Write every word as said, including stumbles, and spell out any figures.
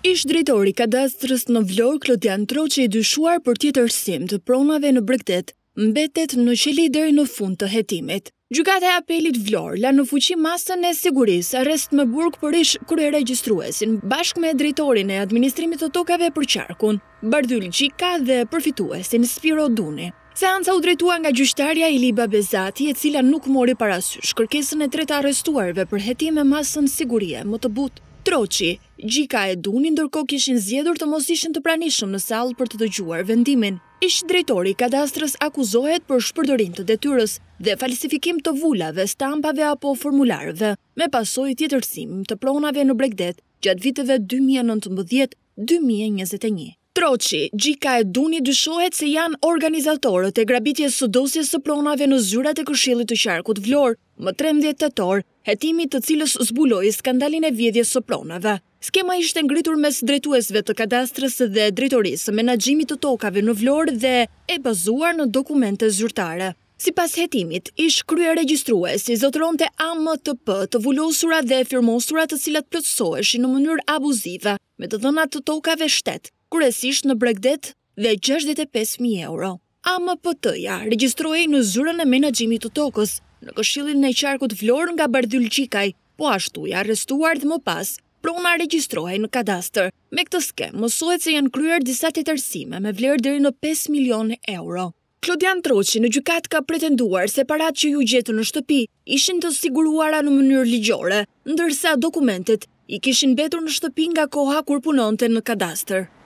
Ish-drejtori Kadastrës në Vlorë, Klodian Troci, i dyshuar për tjetërsim të pronave në Bregdet, mbetet në qeli deri në fund të hetimit. Gjykata e Apelit Vlorë la në fuqi masën e sigurisë, arrest me burg për Ish-kreu regjistruesin, bashkë me drejtorin e administrimit të tokave për qarkun, Bardhyl Gjikaj dhe përfituesin Spiro Duni. Seanca u drejtua nga gjyqtarja Iliba Bezati, e cila nuk mori parasysh kërkesën e tretë arrestuarve për hetim me masën sigurie më të butë. Troci, Gjykata e Duni ndërkohë kishin zgjedhur të mos ishin të pranishëm në sallë për të dëgjuar vendimin. Ish-drejtori i Kadastrës akuzohet për shpërdorim të detyrës dhe falsifikim të vulave, stampave apo formularëve, me pasojë tjetërsim të pronave në Bregdet gjatë viteve dy mijë e nëntëmbëdhjetë deri dy mijë e njëzet e një. Troci, Gjykata e Duni dyshohet se janë organizatorët e grabitjes së dosjes së pronave në zyrat e Këshillit të Qarkut Vlorë, më trembëdhjetë tetor, hetimi të cilës zbuloi skandalin e vjedhjes së pronave. Skema ishte ngritur mes drejtuesve të Kadastrës dhe drejtorisë së menaxhimit të tokave në Vlorë dhe e bazuar në dokumente zyrtare. Sipas hetimit, Ish-kreu regjistruesi zotëronte A M T P të vulosura dhe firmosura të cilat plotësoheshin në mënyrë abuzive me të dhënat të tokave shtet, kryesisht në Bregdet dhe gjashtëdhjetë e pesë mijë euro. A M P T-ja regjistroi në zyrën e menaxhimit të tokës në Këshillin e Qarkut Vlorë nga Bardhyl Gjikaj, po ashtu i arrestuar dhe më pas prona regjistrohej në kadastër. Me këtë skemë mësohet se janë kryer disa tjetërsime me vlerë deri në pesë milionë euro. Klodian Troci në gjykatë ka pretenduar se paratë që ju gjetën në shtëpi ishin të siguruara në mënyrë ligjore, ndërsa dokumentet i kishin mbetur në shtëpi nga koha kur punonte në kadastër.